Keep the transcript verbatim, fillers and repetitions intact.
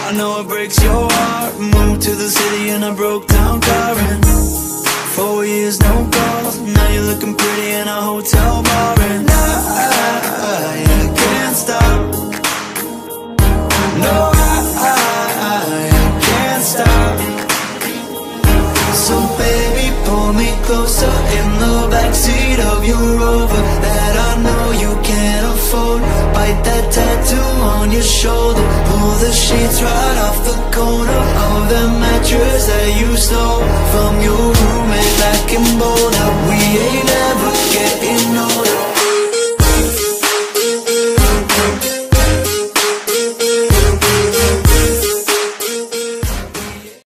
I know it breaks your heart. Moved to the city in a broke down car, and four years no calls. Now you're looking pretty in a hotel bar, and I, I, I can't stop. No, I, I, I can't stop. So baby, pull me closer in the backseat of your Rover that I know you can't afford. Bite that tattoo on your shoulder. Pull the sheets right off the corner of the mattress that you stole from your